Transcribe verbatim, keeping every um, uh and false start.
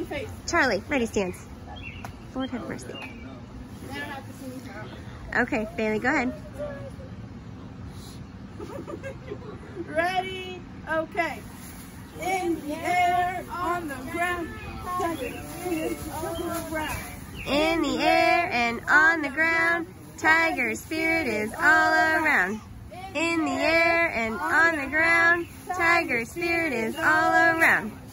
one face. Charlie, ready, stance. Lord have mercy. Okay, Bailey, go ahead. Ready? Okay. In the air, on the ground. In the air and on the ground, Tiger Spirit is all around. In the air and on the ground, Tiger Spirit is all around.